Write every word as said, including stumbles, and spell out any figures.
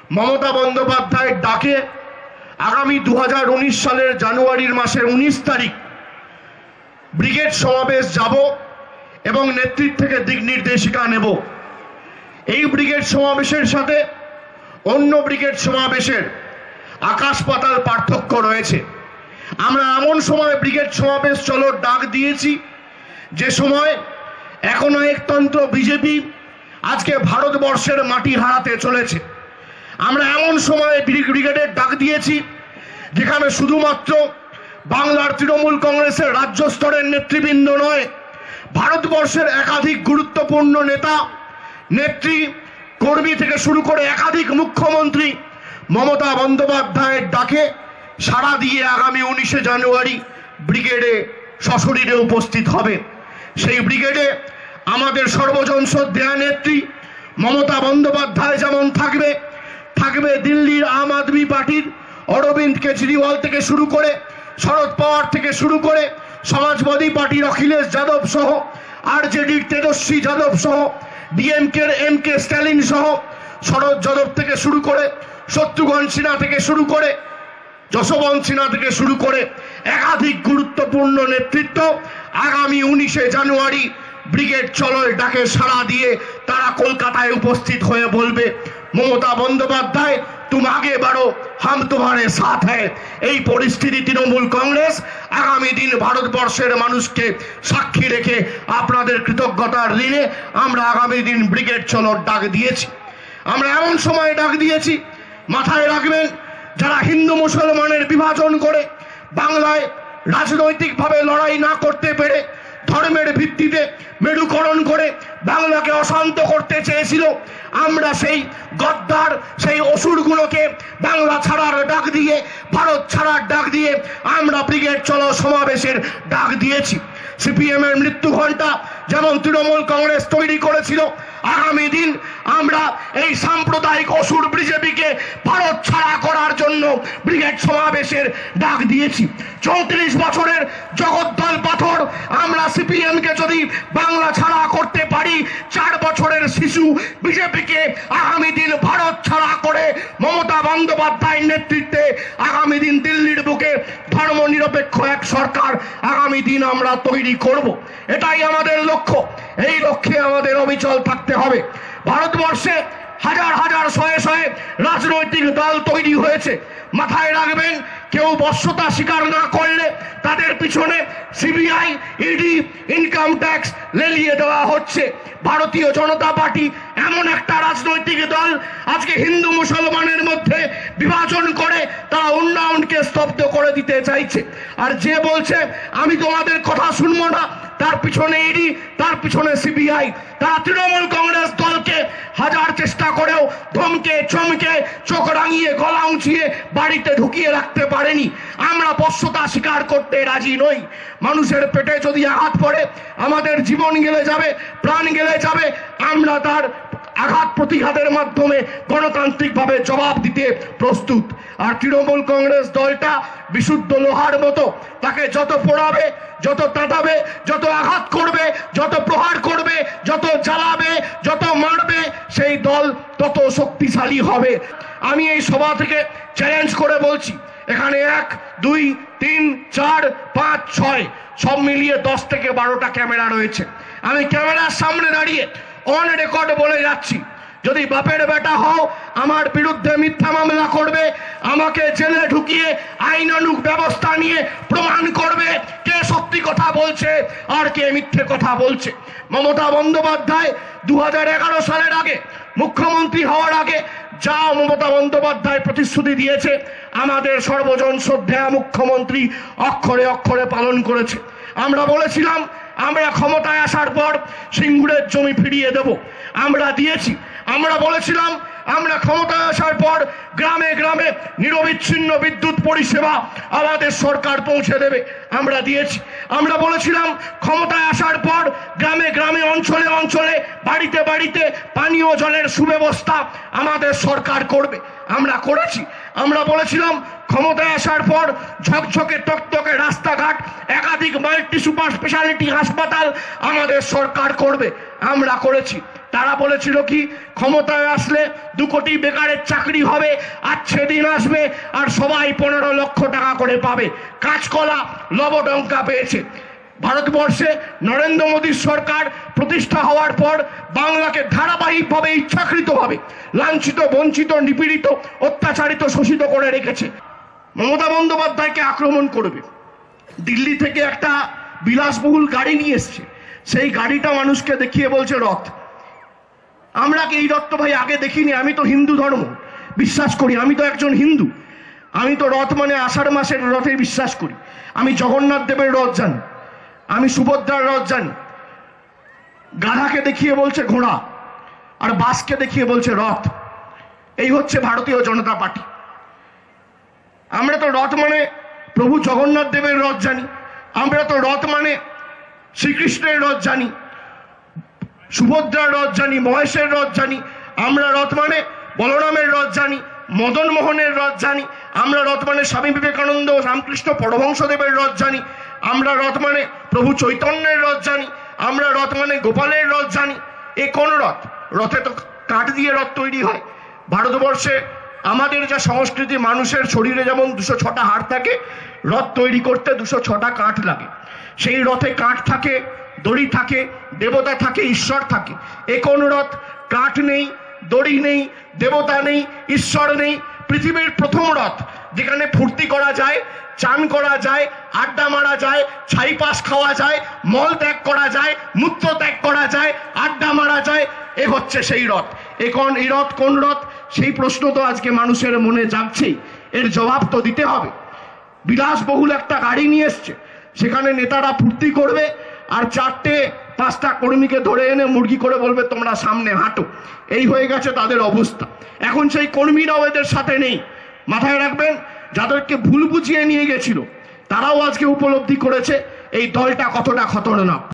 মমতা বন্দ্যোপাধ্যায়ের ডাকে আগামী দু হাজার উনিশ সালের জানুয়ারির মাসের উনিশ তারিখ ব্রিগেড সমাবেশ যাব এবং নেতৃত্ব থেকে দিক নির্দেশিকা নেব। এই ব্রিগেড সমাবেশের সাথে অন্য ব্রিগেড সমাবেশের আকাশ পাতাল পার্থক্য রয়েছে। আমরা এমন সময় ব্রিগেড সমাবেশ চলো ডাক দিয়েছি যে সময় একনায়কতন্ত্র বিজেপি আজকে ভারতবর্ষের মাটি হারাতে চলেছে। আমরা এমন সময় ব্রিগেডের ডাক দিয়েছি যেখানে শুধুমাত্র বাংলার তৃণমূল কংগ্রেসের রাজ্য স্তরের নেতৃবৃন্দ নয়, ভারতবর্ষের একাধিক গুরুত্বপূর্ণ নেতা নেত্রী কর্মী থেকে শুরু করে একাধিক মুখ্যমন্ত্রী মমতা বন্দ্যোপাধ্যায়ের ডাকে সাড়া দিয়ে আগামী উনিশে জানুয়ারি ব্রিগেডে সশরীরে উপস্থিত হবে। সেই ব্রিগেডে আমাদের সর্বজন শ্রদ্ধেয়া নেত্রী মমতা বন্দ্যোপাধ্যায় যেমন থাকবে, থাকবে দিল্লির আম আদমি পার্টির অরবিন্দ কেজরিওয়াল থেকে শুরু করে শরদ পাওয়ার থেকে শুরু করে সমাজবাদী পার্টির অখিলেশ যাদব সহ আরজেডির তেজস্বী যাদব সহ ডিএমকের এম কে স্ট্যালিন সহ শরদ যাদব থেকে শুরু করে শত্রুঘ্ন সিনহা থেকে শুরু করে যশবন্ত সিনহা থেকে শুরু করে একাধিক গুরুত্বপূর্ণ নেতৃত্ব আগামী উনিশে জানুয়ারি ব্রিগেড চলোর ডাকে সাড়া দিয়ে তারা কলকাতায় উপস্থিত হয়ে বলবে, মমতা বন্দ্যোপাধ্যায় তুমি আগে বাড়ো, হাম তোমারে সাথ হ্যায়। এই পরিস্থিতি তৃণমূল কংগ্রেস আগামী দিন ভারতবর্ষের মানুষকে সাক্ষী রেখে আপনাদের কৃতজ্ঞতার ঋণে আমরা আগামী দিন ব্রিগেড চলোর ডাক দিয়েছি। আমরা এমন সময় ডাক দিয়েছি, মাথায় রাখবেন, যারা হিন্দু মুসলমানের বিভাজন করে বাংলায় রাজনৈতিকভাবে লড়াই না করতে পেরে ধর্মের ভিত্তিতে মেরুকরণ করে বাংলাকে অশান্ত করতে চেয়েছিল, আমরা সেই গদ্দার সেই অসুরগুলোকে বাংলা ছাড়ার ডাক দিয়ে ভারত ছাড়ার ডাক দিয়ে আমরা ব্রিগেড চলো সমাবেশের ডাক দিয়েছি। সিপিএম এর মৃত্যু ঘণ্টা যেমন তৃণমূল কংগ্রেস তৈরি করেছিল, আগামী দিন আমরা এই সাম্প্রদায়িক অসুর বিজেপিকে ভারত ছাড়া করার জন্য ব্রিগেড সমাবেশের ডাক দিয়েছি। চৌত্রিশ বছরের জগদ্দল পাথর আমরা সিপিএম কে যদি বাংলা ছাড়া করতে পারি, চার বছরের শিশু বিজেপিকে আগামী দিন ভারত ছাড়া করে মমতা বন্দ্যোপাধ্যায়ের নেতৃত্বে আগামী দিন দিল্লির বুকে ধর্ম নিরপেক্ষ এক সরকার আগামী দিন আমরা তৈরি করব। এটাই আমাদের লক্ষ্য। এই লক্ষ্যে আমাদের অবিচল থাকতে হবে। ভারতবর্ষে হাজার হাজার শয়ে শয়ে রাজনৈতিক দল তৈরি হয়েছে। মাথায় রাখবেন, কেউ বশ্যতা স্বীকার না করলে তাদের পিছনে সিবিআই, ইডি, ইনকাম ট্যাক্স লেলিয়ে দেওয়া হচ্ছে। ভারতীয় জনতা পার্টি এমন একটা রাজনৈতিক দল আজকে হিন্দু মুসলমানের মধ্যে বিভাজন করে তারা উন্নয়নকে স্তব্ধ করে দিতে চাইছে। আর যে বলছে আমি তোমাদের কথা শুনবো না, তার পিছনে ইডি, তার পিছনে সিবিআই। তারা তৃণমূল কংগ্রেস দলকে হাজার চেষ্টা করেও ধমকে চমকে চোখ রাঙিয়ে গলা উঁচিয়ে বাড়িতে ঢুকিয়ে রাখতে পারেনি। আমরা বশ্যতা স্বীকার করতে রাজি নই। মানুষের পেটে যদি আঘাত পড়ে আমাদের জীবন গেলে যাবে, প্রাণ গেলে যাবে, আমরা তার আঘাত প্রতিঘাতের মাধ্যমে গণতান্ত্রিকভাবে জবাব দিতে প্রস্তুত। আর তৃণমূল কংগ্রেস দলটা বিশুদ্ধ লোহার মতো, তাকে যত পোড়াবে, যত তাঁতাবে, যত আঘাত করবে, যত প্রহার করবে, যত জ্বালাবে, যত মারবে, সেই দল তত শক্তিশালী হবে। আমি এই সভা থেকে চ্যালেঞ্জ করে বলছি, এখানে এক দুই তিন চার পাঁচ ছয় সব মিলিয়ে দশ থেকে বারোটা ক্যামেরা রয়েছে। আমি ক্যামেরার সামনে দাঁড়িয়ে অন রেকর্ড বলে যাচ্ছি, যদি বাপের বেটা হও আমার বিরুদ্ধে মিথ্যা মামলা করবে, আমাকে জেলে ঢুকিয়ে আইনানুগ ব্যবস্থা নিয়ে প্রমাণ করবে কে সত্যি কথা বলছে আর কে মিথ্যে কথা বলছে। মমতা বন্দ্যোপাধ্যায় দু হাজার এগারো সালের আগে মুখ্যমন্ত্রী হওয়ার আগে যা মমতা বন্দ্যোপাধ্যায় প্রতিশ্রুতি দিয়েছে আমাদের সর্বজন শ্রদ্ধেয়া মুখ্যমন্ত্রী অক্ষরে অক্ষরে পালন করেছে। আমরা বলেছিলাম আমরা ক্ষমতায় আসার পর সিঙ্গুরের জমি ফিরিয়ে দেব, আমরা দিয়েছি। আমরা বলেছিলাম আমরা ক্ষমতায় আসার পর গ্রামে গ্রামে নিরবিচ্ছিন্ন বিদ্যুৎ পরিষেবা আমাদের সরকার পৌঁছে দেবে, আমরা দিয়েছি। আমরা বলেছিলাম ক্ষমতায় আসার পর গ্রামে গ্রামে অঞ্চলে অঞ্চলে বাড়িতে বাড়িতে পানীয় জলের সুব্যবস্থা আমাদের সরকার করবে, আমরা করেছি। আমরা বলেছিলাম ক্ষমতায় আসার পর ঝকঝকে টকটকে রাস্তাঘাট, একাধিক মাল্টি সুপার স্পেশালিটি হাসপাতাল আমাদের সরকার করবে, আমরা করেছি। তারা বলেছিল কি ক্ষমতায় আসলে দু কোটি বেকারের চাকরি হবে, আর সেদিন আসবে আর সবাই পনেরো লক্ষ টাকা করে পাবে। কাঁচকলা লবডঙ্কা পেয়েছে। ভারতবর্ষে নরেন্দ্র মোদীর সরকার প্রতিষ্ঠা হওয়ার পর বাংলাকে ধারাবাহিকভাবে ইচ্ছাকৃতভাবে লাঞ্ছিত, বঞ্চিত, নিপীড়িত, অত্যাচারিত, শোষিত করে রেখেছে। মমতা বন্দ্যোপাধ্যায়কে আক্রমণ করবে, দিল্লি থেকে একটা বিলাসবহুল গাড়ি নিয়ে এসছে, সেই গাড়িটা মানুষকে দেখিয়ে বলছে রথ। আমরা কি এই রথ তো ভাই আগে দেখিনি, আমি তো হিন্দু ধর্ম বিশ্বাস করি, আমি তো একজন হিন্দু, আমি তো রথ মানে আষাঢ় মাসের রথে বিশ্বাস করি, আমি জগন্নাথ দেবের রথ জানি, আমি সুভদ্রার রথ জানি। গাধাকে দেখিয়ে বলছে ঘোড়া, আর বাসকে দেখিয়ে বলছে রথ। এই হচ্ছে ভারতীয় জনতা পার্টি। আমরা তো রথ মানে প্রভু জগন্নাথ দেবের রথ জানি, আমরা তো রথ মানে শ্রীকৃষ্ণের রথ জানি, সুভদ্রার রথ জানি, মহেশের রথ জানি, আমরা রথ মানে বলরামের রথ জানি, মদন মোহনের রথ জানি, আমরা রথ মানে স্বামী বিবেকানন্দ, রামকৃষ্ণ পরমহংসদেবের রথ জানি, আমরা রথ মানে প্রভু চৈতন্যের রথ জানি, আমরা রথ মানে গোপালের রথ জানি। এ কোন রথ? রথে তো কাঠ দিয়ে রথ তৈরি হয়। ভারতবর্ষে আমাদের যা সংস্কৃতি, মানুষের শরীরে যেমন দুশো ছটা হাড় থাকে, রথ তৈরি করতে দুশো ছটা কাঠ লাগে। সেই রথে কাঠ থাকে, দড়ি থাকে, দেবতা থাকে, ঈশ্বর থাকে। এ কোন রথ? কাঠ নেই, দড়ি নেই, দেবতা নেই, ঈশ্বর নেই। পৃথিবীর প্রথম রথ, যেখানে ফুর্তি করা যায়, চান করা যায়, আড্ডা মারা যায়, ছাই পাশ খাওয়া যায়, মল ত্যাগ করা যায়, মূত্র ত্যাগ করা যায়, আড্ডা মারা যায়, এ হচ্ছে সেই রথ। এখন এই রথ কোন রথ? সেই প্রশ্ন তো আজকে মানুষের মনে জাগছেই, এর জবাব তো দিতে হবে। বিলাসবহুল একটা গাড়ি নিয়ে এসছে, সেখানে নেতারা ফুর্তি করবে, আর চারটে পাঁচটা কর্মীকে ধরে এনে মুরগি করে বলবে তোমরা সামনে হাঁটো। এই হয়ে গেছে তাদের অবস্থা। এখন সেই কর্মীরাও এদের সাথে নেই। মাথায় রাখবেন, যাদেরকে ভুল বুঝিয়ে নিয়ে গেছিল তারাও আজকে উপলব্ধি করেছে এই দলটা কতটা খতরনাক।